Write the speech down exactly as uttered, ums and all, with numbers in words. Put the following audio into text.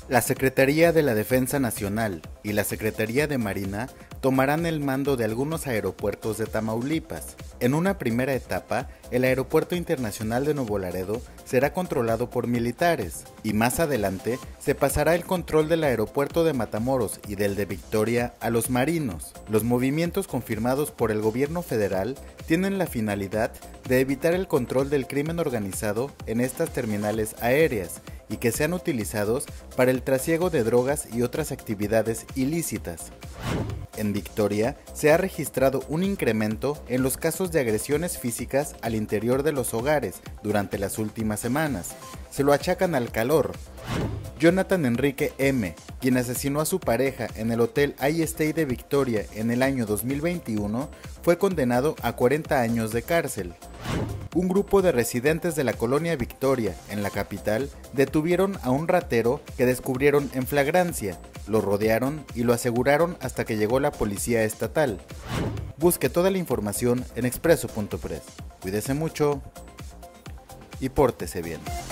La Secretaría de la Defensa Nacional y la Secretaría de Marina tomarán el mando de algunos aeropuertos de Tamaulipas. En una primera etapa, el Aeropuerto Internacional de Nuevo Laredo será controlado por militares y más adelante se pasará el control del aeropuerto de Matamoros y del de Victoria a los marinos. Los movimientos confirmados por el gobierno federal tienen la finalidad de evitar el control del crimen organizado en estas terminales aéreas y que sean utilizados para el trasiego de drogas y otras actividades ilícitas. En Victoria se ha registrado un incremento en los casos de agresiones físicas al interior de los hogares durante las últimas semanas. Se lo achacan al calor. Jonathan Enrique M., quien asesinó a su pareja en el hotel iStay de Victoria en el año dos mil veintiuno, fue condenado a cuarenta años de cárcel. Un grupo de residentes de la colonia Victoria, en la capital, detuvieron a un ratero que descubrieron en flagrancia, lo rodearon y lo aseguraron hasta que llegó la policía estatal. Busque toda la información en expreso punto press. Cuídese mucho y pórtese bien.